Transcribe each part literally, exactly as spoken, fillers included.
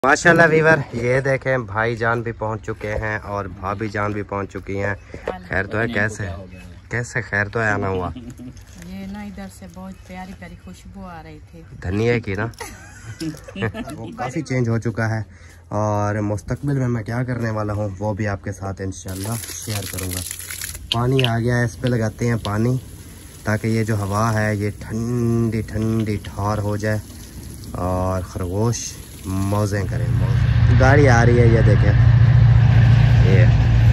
माशाल्लाह वीवर, ये देखें भाई जान भी पहुंच चुके हैं और भाभी जान भी पहुंच चुकी हैं। खैर तो है? कैसे कैसे खैर तो है? आना हुआ ये ना इधर से बहुत प्यारी प्यारी खुशबू आ रही थी धनिया की ना। वो काफ़ी चेंज हो चुका है और मुस्तकबिल में मैं क्या करने वाला हूँ वो भी आपके साथ इंशाल्लाह शेयर करूँगा। पानी आ गया है, इस पे लगाते हैं पानी ताकि ये जो हवा है ये ठंडी ठंडी ठार हो जाए और खरगोश मौजें करें। मौजें गाड़ी आ रही है, ये देखें, ये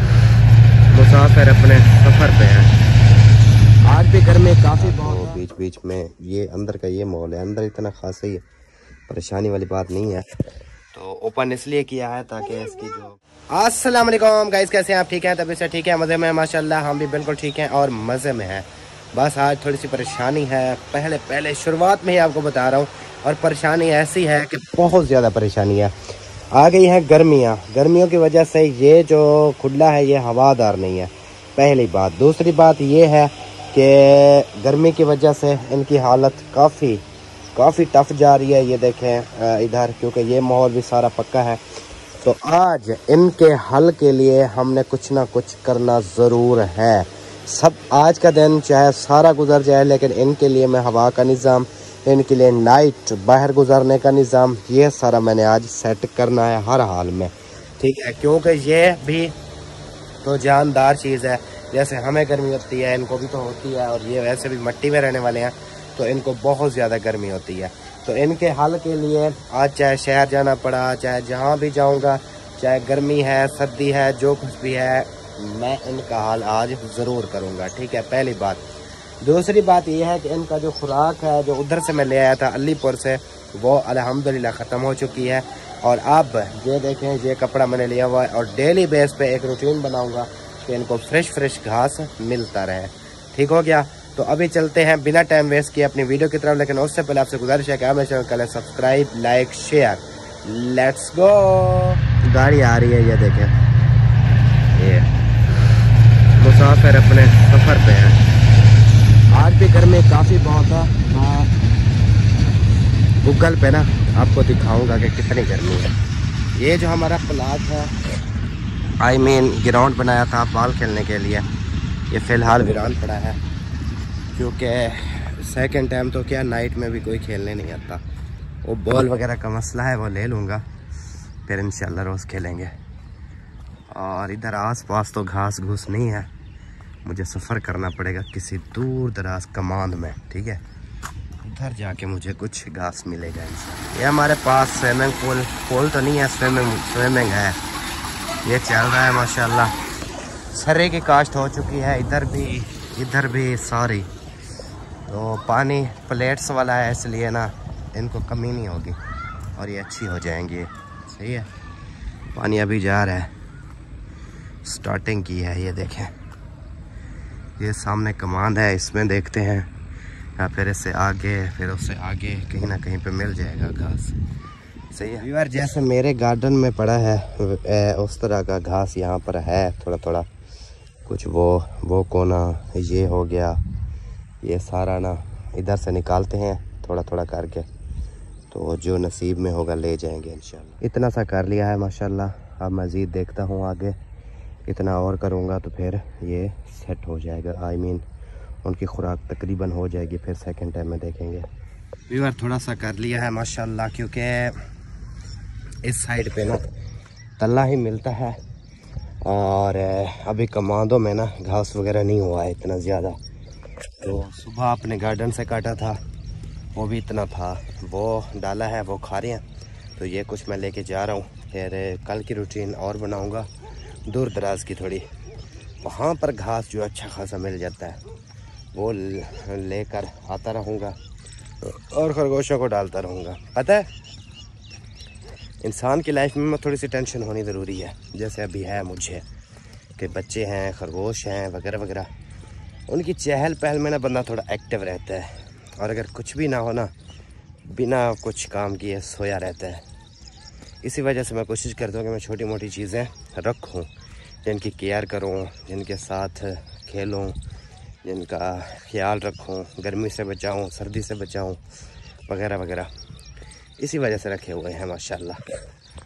मुसाफिर अपने सफ़र पे हैं। आज भी गर्मी काफ़ी बहुत, बीच बीच में ये अंदर का ये माहौल है, अंदर इतना खास ही परेशानी वाली बात नहीं है। तो ओपन इसलिए किया है ताकि इसकी जो अस्सलाम वालेकुम गाइस, कैसे हैं आप? ठीक है, तभी से ठीक है, मज़े में माशाल्लाह। हम भी बिल्कुल ठीक हैं और मज़े में हैं। बस आज थोड़ी सी परेशानी है, पहले पहले शुरुआत में ही आपको बता रहा हूँ। और परेशानी ऐसी है कि बहुत ज़्यादा परेशानी है। आ गई हैं गर्मियाँ, गर्मियों की वजह से ये जो खुला है ये हवादार नहीं है, पहली बात। दूसरी बात ये है कि गर्मी की वजह से इनकी हालत काफ़ी काफ़ी टफ जा रही है। ये देखें इधर, क्योंकि ये माहौल भी सारा पक्का है। तो आज इनके हल के लिए हमने कुछ ना कुछ करना ज़रूर है। सब आज का दिन चाहे सारा गुजर जाए, लेकिन इनके लिए मैं हवा का निज़ाम, इनके लिए नाइट बाहर गुजारने का निज़ाम, ये सारा मैंने आज सेट करना है हर हाल में, ठीक है? क्योंकि ये भी तो जानदार चीज़ है, जैसे हमें गर्मी होती है इनको भी तो होती है। और ये वैसे भी मिट्टी में रहने वाले हैं तो इनको बहुत ज़्यादा गर्मी होती है। तो इनके हल के लिए आज चाहे शहर जाना पड़ा, चाहे जहाँ भी जाऊँगा, चाहे गर्मी है सर्दी है, जो कुछ भी है, मैं इनका हाल आज ज़रूर करूँगा, ठीक है? पहली बात। दूसरी बात यह है कि इनका जो खुराक है जो उधर से मैं ले आया था अलीपुर से, वो अल्हम्दुलिल्लाह ख़त्म हो चुकी है। और अब ये देखें, ये कपड़ा मैंने लिया हुआ है और डेली बेस पे एक रूटीन बनाऊंगा कि इनको फ्रेश फ्रेश घास मिलता रहे, ठीक हो गया? तो अभी चलते हैं बिना टाइम वेस्ट किए अपनी वीडियो की तरफ, लेकिन उससे पहले आपसे गुजारिश है कि आप मेरे चैनल करें subscribe, like, share. Let's go. गाड़ी आ रही है, ये देखें, ये मुसाफिर अपने सफ़र पे हैं। आज भी गर्मी काफ़ी बहुत है। गूगल पे ना आपको दिखाऊंगा कि कितनी गर्मी है। ये जो हमारा प्लाट है, आई मीन ग्राउंड बनाया था बॉल खेलने के लिए, ये फ़िलहाल वीरान पड़ा है क्योंकि सेकंड टाइम तो क्या नाइट में भी कोई खेलने नहीं आता। वो बॉल वगैरह का मसला है, वो ले लूँगा फिर इंशाल्लाह रोज़ खेलेंगे। और इधर आस पास तो घास घूस नहीं है, मुझे सफ़र करना पड़ेगा किसी दूर दराज कमांड में, ठीक है? उधर जाके मुझे कुछ घास मिलेगा इंशाल्लाह। ये हमारे पास स्विमिंग पूल पूल तो नहीं है, स्विमिंग स्विमिंग है, ये चल रहा है माशाल्लाह। सर्रे की काश्त हो चुकी है, इधर भी इधर भी सारी। तो पानी प्लेट्स वाला है, इसलिए ना इनको कमी नहीं होगी और ये अच्छी हो जाएंगी, सही है? पानी अभी जा रहा है, स्टार्टिंग की है। ये देखें, ये सामने कमांड है, इसमें देखते हैं या फिर इससे आगे, फिर उससे आगे कहीं ना कहीं पे मिल जाएगा घास, सही है यार? जैसे मेरे गार्डन में पड़ा है उस तरह का घास यहाँ पर है, थोड़ा थोड़ा कुछ। वो वो कोना ये हो गया, ये सारा ना इधर से निकालते हैं थोड़ा थोड़ा करके, तो जो नसीब में होगा ले जाएंगे इंशाल्लाह। इतना सा कर लिया है माशाल्लाह। अब मज़ीद देखता हूँ आगे, इतना और करूँगा तो फिर ये सेट हो जाएगा, आई I मीन mean, उनकी खुराक तकरीबन हो जाएगी, फिर सेकंड टाइम में देखेंगे। व्यूअर थोड़ा सा कर लिया है माशाल्लाह, क्योंकि इस साइड पे ना तल्ला ही मिलता है और अभी कमांडों में ना घास वगैरह नहीं हुआ है इतना ज़्यादा। तो सुबह अपने गार्डन से काटा था, वो भी इतना था, वो डाला है, वो खा रहे हैं। तो ये कुछ मैं लेके जा रहा हूँ, फिर कल की रूटीन और बनाऊँगा दूर दराज की थोड़ी। वहाँ पर घास जो अच्छा खासा मिल जाता है वो लेकर आता रहूँगा और खरगोशों को डालता रहूँगा। पता है, इंसान की लाइफ में थोड़ी सी टेंशन होनी ज़रूरी है, जैसे अभी है मुझे कि बच्चे हैं, खरगोश हैं वगैरह वगैरह। उनकी चहल पहल में ना बंदा थोड़ा एक्टिव रहता है, और अगर कुछ भी ना हो ना, बिना कुछ काम किए सोया रहता है। इसी वजह से मैं कोशिश करता हूँ कि मैं छोटी मोटी चीज़ें रखूँ, जिनकी केयर करूँ, जिनके साथ खेलूँ, जिनका ख्याल रखूँ, गर्मी से बचाऊँ, सर्दी से बचाऊँ वगैरह वगैरह। इसी वजह से रखे हुए हैं माशाल्लाह।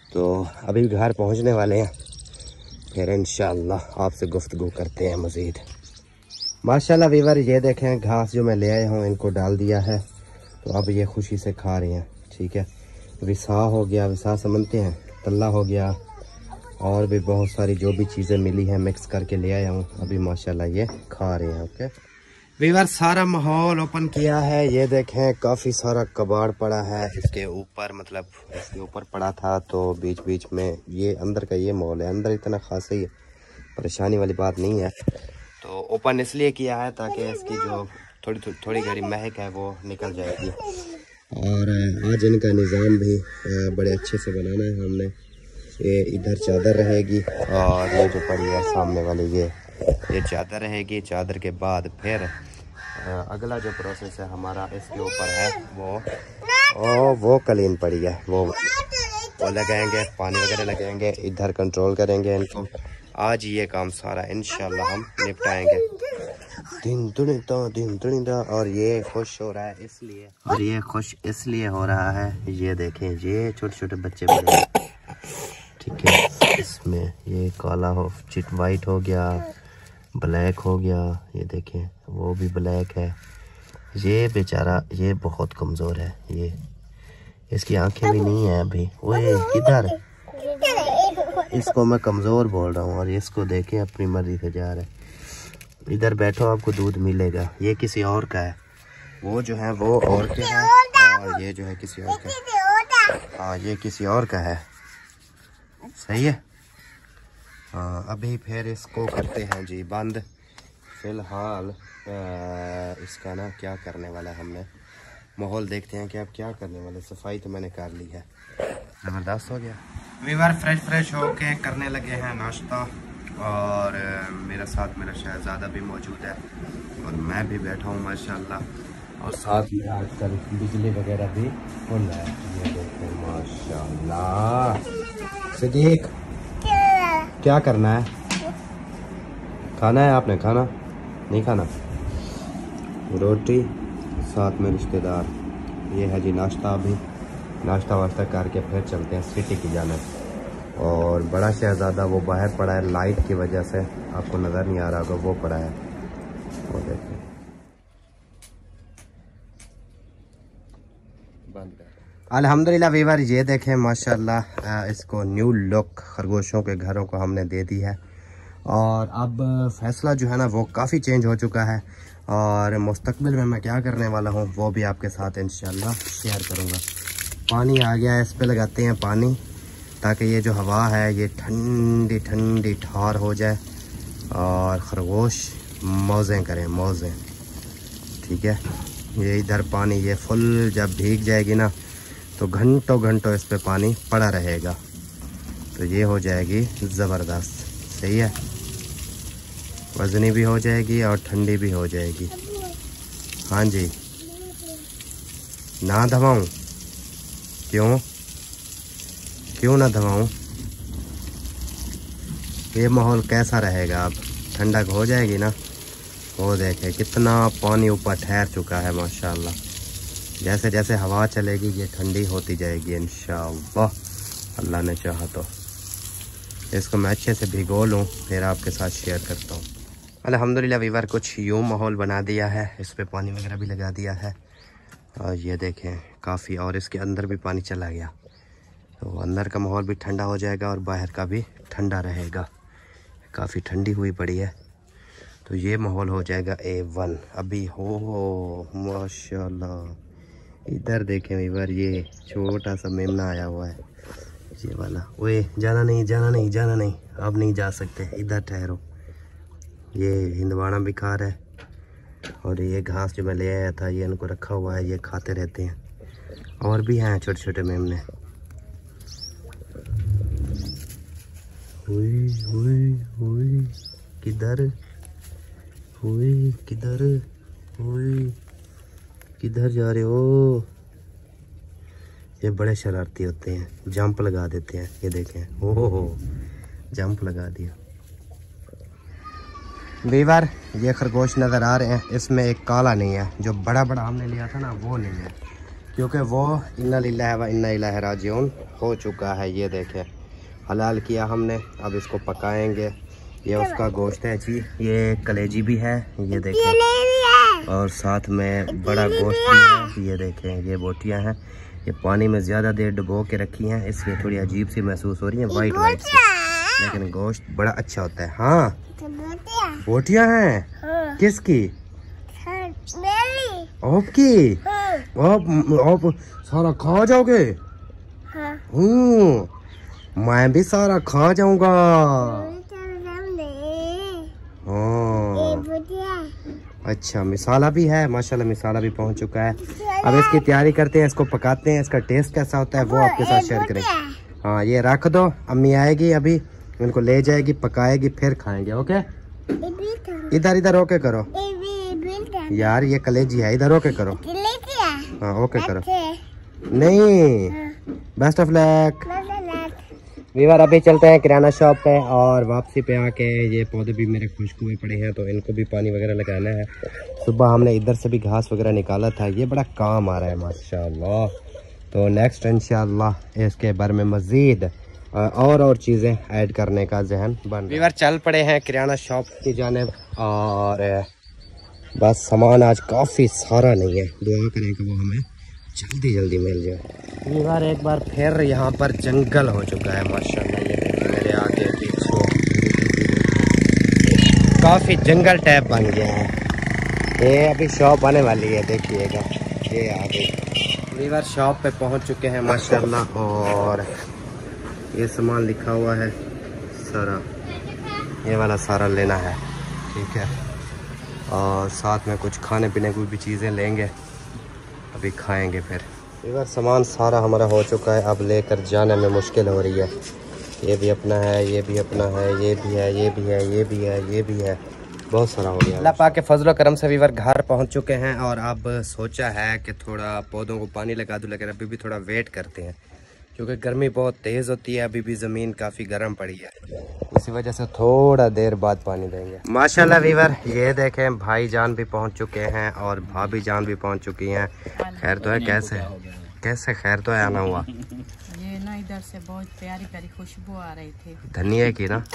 तो अभी घर पहुंचने वाले हैं, फिर इंशाअल्लाह आपसे गुफ्तगू करते हैं मज़ीद। माशाल्लाह वीवर ये देखें घास जो मैं ले आया हूँ इनको डाल दिया है, तो अब ये खुशी से खा रहे हैं। ठीक है, विसा हो गया, विसा समझते हैं, तल्ला हो गया, और भी बहुत सारी जो भी चीज़ें मिली हैं मिक्स करके ले आया हूँ, अभी माशाल्लाह ये खा रहे हैं। ओके वीवर, सारा माहौल ओपन किया है, ये देखें काफ़ी सारा कबाड़ पड़ा है इसके ऊपर, मतलब इसके ऊपर पड़ा था, तो बीच बीच में ये अंदर का ये माहौल है, अंदर इतना खास ही परेशानी वाली बात नहीं है। तो ओपन इसलिए किया है ताकि इसकी जो थोड़ी थोड़ी थोड़ी घड़ी महक है वो निकल जाएगी। और आज इनका निज़ाम भी बड़े अच्छे से बनाना है हमने। ये इधर चादर रहेगी और ये जो पड़ी है सामने वाली ये ये चादर रहेगी। चादर के बाद फिर अगला जो प्रोसेस है हमारा इसके ऊपर है वो ओ, वो कलीन पड़ी है, वो वो लगाएंगे, पानी वगैरह लगाएंगे, इधर कंट्रोल करेंगे इनको। आज ये काम सारा इंशाल्लाह हम निपटाएंगे। दिन दुनिता दिन दुनिता और ये खुश हो रहा है इसलिए और ये खुश इसलिए हो रहा है, ये देखें ये छोटे छोटे बच्चे बने, ठीक है, इसमें ये काला हो चिट वाइट हो गया, ब्लैक हो गया, ये देखें वो भी ब्लैक है। ये बेचारा ये बहुत कमज़ोर है, ये इसकी आंखें भी नहीं है अभी। ओए किधर, इसको मैं कमज़ोर बोल रहा हूँ और इसको देखें अपनी मर्जी से जा रहा है। इधर बैठो आपको दूध मिलेगा, ये किसी और का है, वो जो है वो और के है, और ये जो है किसी और का है। हाँ ये किसी और का है, सही है। हाँ अभी फिर इसको करते हैं जी बंद। फ़िलहाल इसका ना क्या करने वाला है हमने, माहौल देखते हैं कि अब क्या करने वाले। सफाई तो मैंने कर ली है, ज़बरदस्त हो गया। वीवर फ्रेश फ्रेश होके करने लगे हैं नाश्ता, और मेरा साथ मेरा शहजादा भी मौजूद है और मैं भी बैठा हूँ माशाल्लाह। और साथ में आजकल बिजली वगैरह भी फुल है, ये देखो माशाल्लाह। सिद्दीक क्या करना है, खाना है आपने, खाना नहीं खाना, रोटी साथ में रिश्तेदार। ये है जी नाश्ता, अभी नाश्ता वाश्ता करके फिर चलते हैं सिटी की जानिब। और बड़ा शहजादा वो बाहर पड़ा है, लाइट की वजह से आपको नज़र नहीं आ रहा होगा, वो पड़ा है, वो देखिए बंद कर। अल्हम्दुलिल्लाह वीवर ये देखें माशाल्लाह इसको न्यू लुक खरगोशों के घरों को हमने दे दी है। और अब फैसला जो है ना वो काफ़ी चेंज हो चुका है, और मुस्तकबिल में मैं क्या करने वाला हूँ वो भी आपके साथ इंशाल्लाह शेयर करूँगा। पानी आ गया है, इस पे लगाते हैं पानी ताकि ये जो हवा है ये ठंडी ठंडी ठार हो जाए और ख़रगोश मौज़ें करें, मौज़ें। ठीक है, ये इधर पानी ये फुल जब भीग जाएगी ना तो घंटों घंटों इस पे पानी पड़ा रहेगा, तो ये हो जाएगी ज़बरदस्त। सही है, वज़नी भी हो जाएगी और ठंडी भी हो जाएगी। हाँ जी, ना दबाऊँ, क्यों क्यों ना दबाऊँ, ये माहौल कैसा रहेगा। अब ठंडक हो जाएगी ना, वो देखें कितना पानी ऊपर ठहर चुका है माशाल्लाह। जैसे जैसे हवा चलेगी ये ठंडी होती जाएगी इंशाअल्लाह, अल्लाह ने चाहा तो। इसको मैं अच्छे से भिगो लूँ फिर आपके साथ शेयर करता हूँ। अल्हम्दुलिल्लाह वीवर कुछ यूँ माहौल बना दिया है, इस पर पानी वगैरह भी लगा दिया है, और ये देखें काफ़ी, और इसके अंदर भी पानी चला गया, तो अंदर का माहौल भी ठंडा हो जाएगा और बाहर का भी ठंडा रहेगा। काफ़ी ठंडी हुई पड़ी है, तो ये माहौल हो जाएगा ए वन। अभी हो हो माशाल्लाह, इधर देखें वीवर ये छोटा सा मेमना आया हुआ है, ये वाला। ओए जाना नहीं, जाना नहीं, जाना नहीं, अब नहीं जा सकते, इधर ठहरो। ये हिंदवाड़ा भी खा रहा है, और ये घास जो मैं ले आया था ये इनको रखा हुआ है, ये खाते रहते हैं। और भी हैं छोटे छोटे मेमने। हुई हुई हुई किधर, हुई किधर, हुई किधर जा रहे हो। ये बड़े शरारती होते हैं, जंप लगा देते हैं। ये देखें, ओहो हो जंप लगा दिया। वीवर ये खरगोश नज़र आ रहे हैं, इसमें एक काला नहीं है, जो बड़ा बड़ा हमने लिया था ना वो नहीं है, क्योंकि वो इन्ना लिल्लाह व इन्ना इलैहि राजिऊन हो चुका है। ये देखें, हलाल किया हमने, अब इसको पकाएंगे। ये उसका गोश्त है जी, ये कलेजी भी है, ये देखें, और साथ में बड़ा गोश्त भी है। ये देखें, ये बोटियां हैं, ये पानी में ज़्यादा देर डुबो के रखी हैं, इसलिए थोड़ी अजीब सी महसूस हो रही हैं, वाइट वाइट सी, लेकिन गोश्त बड़ा अच्छा होता है। हाँ, बोटियां हैं। हाँ। किसकी? आपकी? आप आप सारा खा जाओगे? हाँ। मैं भी सारा खा जाऊंगा। अच्छा, मिसाला भी है, माशाल्लाह मिसाला भी पहुंच चुका है। अब इसकी तैयारी करते हैं, इसको पकाते हैं, इसका टेस्ट कैसा होता है वो आपके साथ शेयर करेंगे। हाँ, ये रख दो, अम्मी आएगी अभी, इनको ले जाएगी, पकाएगी, फिर खाएंगे। ओके, इधर इधर ओके करो यार, ये कलेजी है, इधर ओके करो। हाँ ओके करो। नहीं, बेस्ट ऑफ लक वीवर। अभी चलते हैं किराना शॉप पे, और वापसी पे आके ये पौधे भी मेरे खुश्क हुए पड़े हैं, तो इनको भी पानी वगैरह लगाना है। सुबह हमने इधर से भी घास वगैरह निकाला था, ये बड़ा काम आ रहा है माशाल्लाह। तो नेक्स्ट इंशाल्लाह इसके बारे में मज़ीद और और चीज़ें ऐड करने का जहन बन। वीवर चल पड़े हैं किराना शॉप की जानिब, और बस सामान आज काफ़ी सारा नहीं है, दुआ करें कि वो हमें जल्दी जल्दी मिल जाए। वीवर एक बार फिर यहाँ पर जंगल हो चुका है माशाल्लाह। ये देखिए मेरे आगे पीछे काफ़ी जंगल टाइप बन गया है। ये अभी शॉप आने वाली है, देखिएगा ये आगे। वीवर शॉप पे पहुँच चुके हैं माशाल्लाह, और ये सामान लिखा हुआ है सारा, ये वाला सारा लेना है, ठीक है। और साथ में कुछ खाने पीने की भी चीज़ें लेंगे, अभी खाएंगे फिर। इधर सामान सारा हमारा हो चुका है, अब लेकर जाने में मुश्किल हो रही है। ये भी अपना है, ये भी अपना है, ये भी है, ये भी है, ये भी है, ये भी है, बहुत सारा हो गया। अल्लाह पाक के फजल करम से वीवर घर पहुंच चुके हैं, और अब सोचा है कि थोड़ा पौधों को पानी लगा दूं, लेकिन अभी भी थोड़ा वेट करते हैं क्योंकि गर्मी बहुत तेज़ होती है। अभी भी ज़मीन काफ़ी गर्म पड़ी है, इसी वजह से थोड़ा देर बाद पानी देंगे। माशाल्लाह वीवर, ये देखें भाईजान भी पहुंच चुके हैं और भाभी जान भी पहुंच चुकी हैं। खैर तो है? कैसे कैसे खैर तो है आना हुआ? ये ना इधर से बहुत प्यारी प्यारी खुशबू आ रही थी, धनिया की ना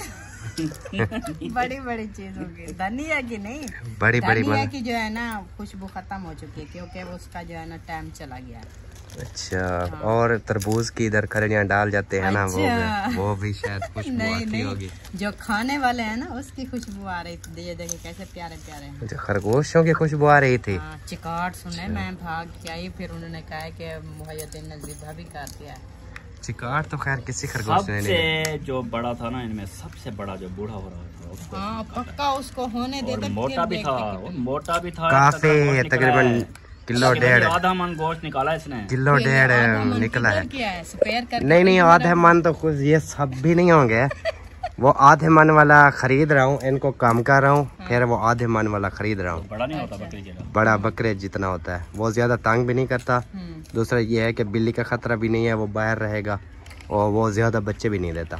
बड़ी बड़ी चीज होगी, धनिया की नहीं, बड़ी बड़ी धनिया की जो है ना खुशबू खत्म हो चुकी है, क्योंकि उसका जो है ना टाइम चला गया। अच्छा, हाँ। और तरबूज की इधर खरड़ियाँ डाल जाते हैं ना, अच्छा। वो वो भी शायद खुशबू नहीं, आती नहीं, होगी। जो खाने वाले हैं ना उसकी खुशबू आ रही थी। ये देखिए कैसे प्यारे प्यारे हैं। जो खरगोशों की खुशबू आ रही थी। हाँ, चिकाट सुने, मैं भाग के आई, फिर उन्होंने कहा कि मुहैय्यद्दीन नज़ीर भाभी का दिया। चिकाट तो खैर किसी खरगोश ने नहीं। जो बड़ा था ना इनमें, सबसे बड़ा जो बूढ़ा हो रहा था, हाँ पक्का उसको होने दे। मोटा भी था, मोटा भी था काफी, तकरीबन किलो डेढ़, आधा मन गोश्त निकाला इसने, किलो डेढ़ निकला है। है नहीं नहीं, आधे मन तो कुछ ये सब भी नहीं होंगे। वो आधे मन वाला खरीद रहा हूँ, इनको कम कर रहा हूँ, हाँ। फिर वो आधे मन वाला खरीद रहा हूँ। बड़ा नहीं होता बकरी जितना, बड़ा बकरे जितना होता है, वो ज्यादा तंग भी नहीं करता। दूसरा ये है कि बिल्ली का खतरा भी नहीं है, वो बाहर रहेगा, और वो ज्यादा बच्चे भी नहीं देता,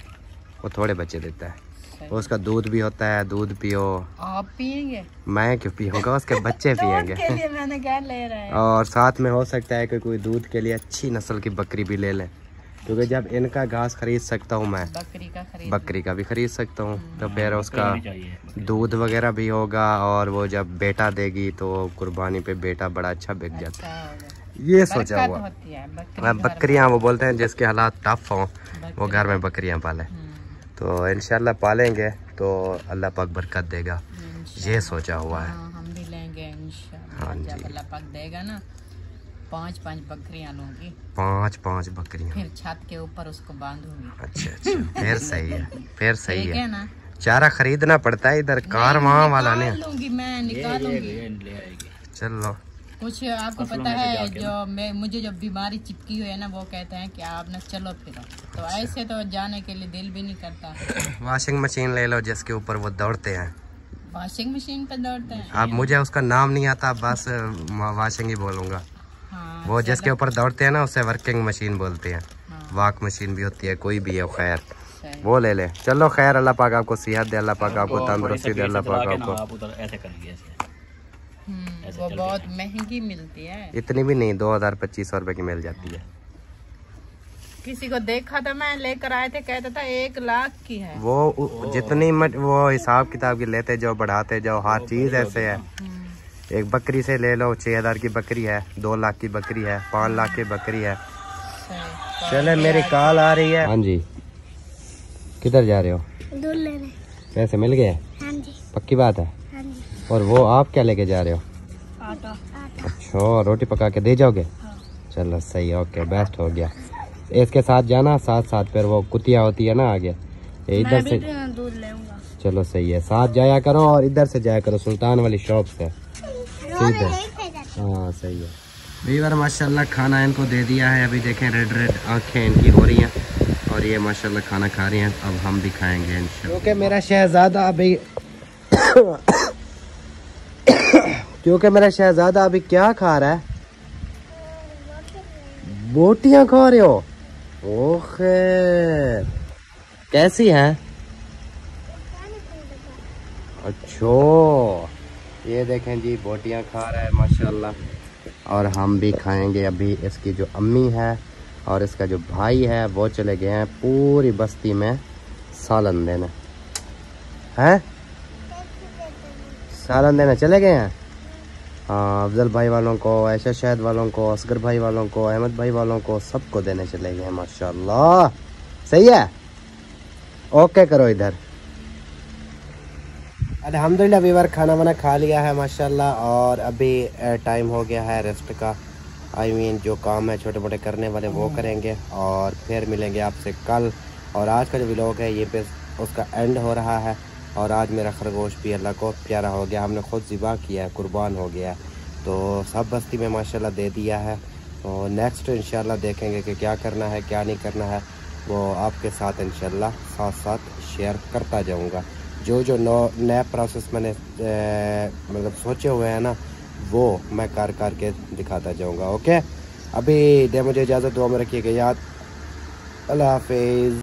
वो थोड़े बच्चे देता है। तो उसका दूध भी होता है, दूध पियो। आप पियेंगे? मैं क्यों पीऊंगा, उसके बच्चे पियेंगे। के लिए मैंने क्या ले रहा है। और साथ में हो सकता है कि कोई दूध के लिए अच्छी नस्ल की बकरी भी ले लें, क्योंकि जब इनका घास खरीद सकता हूँ मैं, बकरी का खरीद बकरी का भी खरीद सकता हूँ, तो फिर उसका दूध वगैरह भी होगा, और वो जब बेटा देगी तो कुर्बानी पे बेटा बड़ा अच्छा बिक जाता है। ये सोचा हुआ। बकरियाँ वो बोलते हैं जिसके हालात टफ हों वो घर में बकरियाँ पाले, तो इंशाल्लाह पालेंगे तो अल्लाह पाक बरकत देगा, ये सोचा हुआ है। हाँ, हम भी लेंगे इंशाल्लाह। हाँ, जब अल्लाह पाक देगा ना, पांच पांच बकरियां लूंगी, पांच पांच बकरियां, फिर छत के ऊपर उसको बांधूंगी। अच्छा अच्छा, फिर सही है, फिर सही है ना। चारा खरीदना पड़ता है इधर, कार वहाँ वाला नहीं। लूंगी मैं, निकालूंगी। चलो, कुछ आपको पता है, जो मैं मुझे जो बीमारी चिपकी हुई है ना, वो कहते हैं कि आप ना चलो फिरो, तो ऐसे तो जाने के लिए दिल भी नहीं करता। वॉशिंग मशीन ले लो जिसके ऊपर वो दौड़ते हैं। वॉशिंग मशीन पे दौड़ते हैं? अब मुझे उसका नाम नहीं आता, बस वॉशिंग ही बोलूँगा। हाँ, वो जिसके ऊपर दौड़ते हैं ना उसे वर्किंग मशीन बोलते हैं। हाँ। वॉक मशीन भी होती है, कोई भी है, खैर वो ले ले। चलो खैर, अल्लाह पाक आपको सेहत दे, अल्लाह पाक आपको तंदुरुस्ती दे, अल्लाह पाक आपको। ऐसे वो चल बहुत महंगी मिलती है। इतनी भी नहीं, दो हजार पच्चीस सौ रुपए की मिल जाती है। किसी को देखा था मैं, लेकर आए थे, कहता था एक लाख की है। वो उ- जितनी मट, वो हिसाब किताब की लेते जाओ, बढ़ाते जाओ, हर चीज ऐसे है। एक बकरी से ले लो, छह हजार की बकरी है, दो लाख की बकरी है, पाँच लाख की बकरी है। सही। चले मेरी कॉल आ रही है। हाँ जी, किधर जा रहे हो? दूध लेने। पैसे मिल गए? हाँ जी। पक्की बात है? हाँ जी। और वो आप क्या लेके जा रहे हो? आटा। आटा। अच्छा, रोटी पका के दे जाओगे? हाँ। चलो सही, ओके, बेस्ट हो गया। इसके साथ जाना, साथ साथ फिर वो कुतिया होती है ना आगे, ये इधर मैं से। भी दूध लेऊंगा। चलो सही है, साथ जाया करो और इधर से जाया करो, सुल्तान वाली शॉप से सीधे। हाँ सही है। वीवर माशाल्लाह खाना इनको दे दिया है। अभी देखें रेड रेड आंखें इनकी हो रही हैं और ये माशाल्लाह खाना खा रही हैं। अब हम भी खाएंगे इंशाल्लाह। क्योंकि मेरा शहजादा अभी क्योंकि मेरा शहजादा अभी क्या खा रहा है? बोटियां खा रहे हो? ओखे, कैसी हैं? अच्छा, ये देखें जी, बोटियां खा रहा है माशाल्लाह। और हम भी खाएंगे अभी। इसकी जो अम्मी है और इसका जो भाई है वो चले गए हैं पूरी बस्ती में सालन देने। हैं? सालन देने चले गए हैं। हाँ, अफजल भाई वालों को, ऐशा शहद वालों को, असगर भाई वालों को, अहमद भाई वालों को, सबको देने चले गए हैं माशाल्लाह। सही है, ओके करो इधर। अल्हम्दुलिल्लाह वीवर खाना वाना खा लिया है माशाल्लाह और अभी टाइम हो गया है रेस्ट का। आई मीन जो काम है छोटे मोटे करने वाले वो करेंगे और फिर मिलेंगे आपसे कल। और आज का जो व्लॉग है ये पे उसका एंड हो रहा है। और आज मेरा खरगोश भी अल्लाह को प्यारा हो गया, हमने खुद ज़िबा किया है, कुर्बान हो गया है, तो सब बस्ती में माशाल्लाह दे दिया है। तो नेक्स्ट इंशाल्लाह देखेंगे कि क्या करना है क्या नहीं करना है, वो आपके साथ इंशाल्लाह साथ साथ शेयर करता जाऊंगा। जो जो नया प्रोसेस मैंने मतलब सोचे हुए हैं ना वो मैं कर कर के दिखाता जाऊंगा। ओके, अभी दे मुझे इजाज़त, दुआ में रखिएगा याद। अल्लाह हाफिज़।